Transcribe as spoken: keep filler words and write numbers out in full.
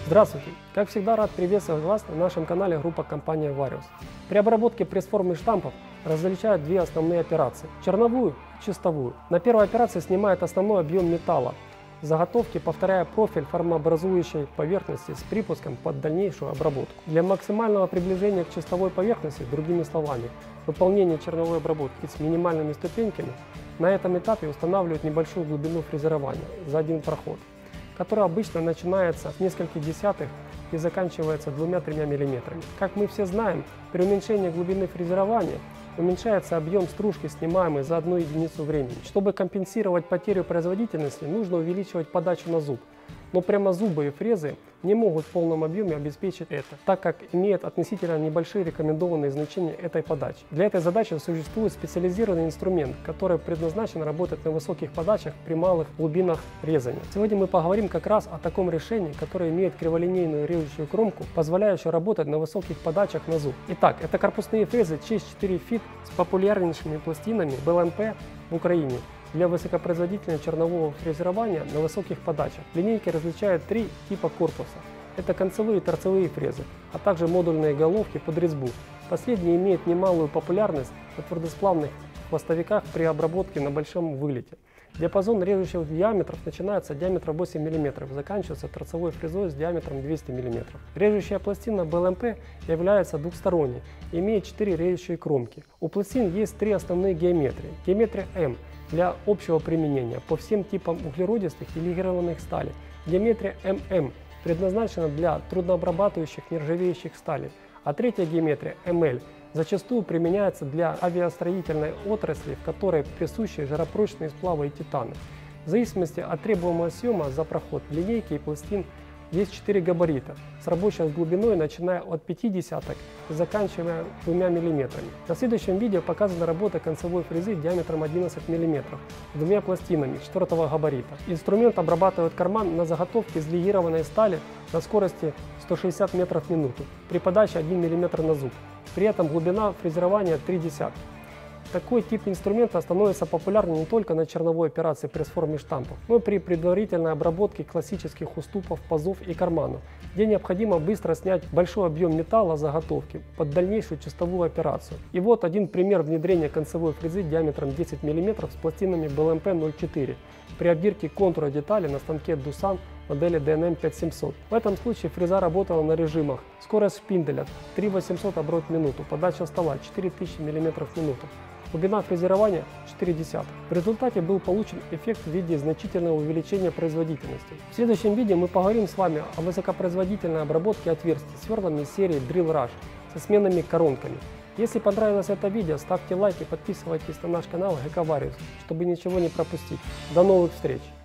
Здравствуйте! Как всегда, рад приветствовать вас на нашем канале группа компании Varius. При обработке пресс-форм и штампов различают две основные операции – черновую и чистовую. На первой операции снимает основной объем металла, заготовки, повторяя профиль формообразующей поверхности с припуском под дальнейшую обработку. Для максимального приближения к чистовой поверхности, другими словами, выполнение черновой обработки с минимальными ступеньками, на этом этапе устанавливают небольшую глубину фрезерования за один проход, который обычно начинается с нескольких десятых и заканчивается двумя-тремя миллиметрами. Как мы все знаем, при уменьшении глубины фрезерования уменьшается объем стружки, снимаемый за одну единицу времени. Чтобы компенсировать потерю производительности, нужно увеличивать подачу на зуб. Но прямозубые фрезы не могут в полном объеме обеспечить это, так как имеют относительно небольшие рекомендованные значения этой подачи. Для этой задачи существует специализированный инструмент, который предназначен работать на высоких подачах при малых глубинах резания. Сегодня мы поговорим как раз о таком решении, которое имеет криволинейную режущую кромку, позволяющую работать на высоких подачах на зуб. Итак, это корпусные фрезы честь четыре фит с популярнейшими пластинами бэ эл эм пэ в Украине для высокопроизводительного чернового фрезерования на высоких подачах. Линейки различают три типа корпуса. Это концевые и торцевые фрезы, а также модульные головки под резьбу. Последние имеют немалую популярность на твердосплавных хвостовиках при обработке на большом вылете. Диапазон режущих диаметров начинается от диаметра восемь миллиметров, заканчивается торцевой фрезой с диаметром двести миллиметров. Режущая пластина бэ эл эм пэ является двухсторонней и имеет четыре режущие кромки. У пластин есть три основные геометрии. Геометрия М для общего применения по всем типам углеродистых и легированных стали. Геометрия эм эм предназначена для труднообрабатывающих нержавеющих сталей. А третья геометрия эм эл зачастую применяется для авиастроительной отрасли, в которой присущи жаропрочные сплавы и титаны. В зависимости от требуемого съема за проход линейки и пластин есть четыре габарита с рабочей глубиной, начиная от пяти десяток и заканчивая двумя миллиметрами. На следующем видео показана работа концевой фрезы диаметром одиннадцать миллиметров с двумя пластинами четвертого габарита. Инструмент обрабатывает карман на заготовке из легированной стали на скорости сто шестьдесят метров в минуту при подаче один миллиметр на зуб. При этом глубина фрезерования три десятых. Такой тип инструмента становится популярным не только на черновой операции пресс-форм и штампов, но и при предварительной обработке классических уступов, пазов и карманов, где необходимо быстро снять большой объем металла заготовки под дальнейшую чистовую операцию. И вот один пример внедрения концевой фрезы диаметром десять миллиметров с пластинами бэ эл эм пэ ноль четыре при обдирке контура детали на станке Дусан модели дэ эн эм пять семьсот. В этом случае фреза работала на режимах: скорость шпинделя три тысячи восемьсот оборотов в минуту, подача стола четыре тысячи миллиметров в минуту. Глубина фрезерования четыре десятых. В результате был получен эффект в виде значительного увеличения производительности. В следующем видео мы поговорим с вами о высокопроизводительной обработке отверстий сверлами из серии Drill Rush со сменными коронками. Если понравилось это видео, ставьте лайк и подписывайтесь на наш канал гэ ка Varius, чтобы ничего не пропустить. До новых встреч!